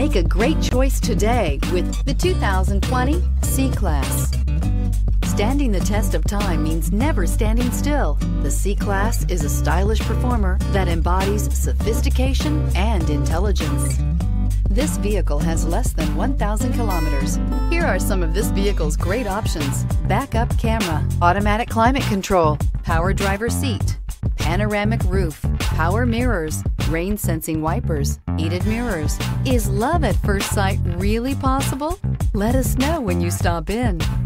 Make a great choice today with the 2020 C-Class. Standing the test of time means never standing still. The C-Class is a stylish performer that embodies sophistication and intelligence. This vehicle has less than 1,000 kilometers. Here are some of this vehicle's great options: backup camera, automatic climate control, power driver seat, panoramic roof, power mirrors, rain sensing wipers, heated mirrors. Is love at first sight really possible? Let us know when you stop in.